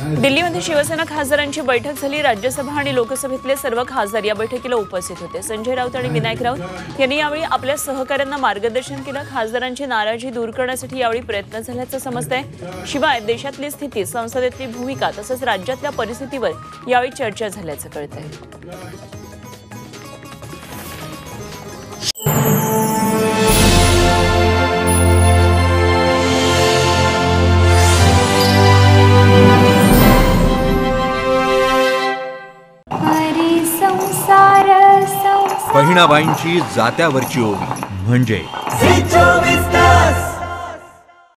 दिल्लीमध्ये शिवसेना खासदारांची बैठक झाली। राज्यसभा आणि लोकसभेतले सर्व खासदार या बैठकीला उपस्थित होते। संजय राऊत आणि विनायक राऊत यांनी यावेळी आपल्या सहकाऱ्यांना मार्गदर्शन केलं। खासदारांची नाराजी दूर करण्यासाठी यावेळी प्रयत्न झाल्याचं समजतंय। शिवाय देशातली स्थिती, संसदेतली भूमिका तसंच राज्यातल्या परिस्थितीवर यावेळी चर्चा झाल्याचं कळतंय। बहिणाबाईंची जात्यावरची ओवी म्हणजे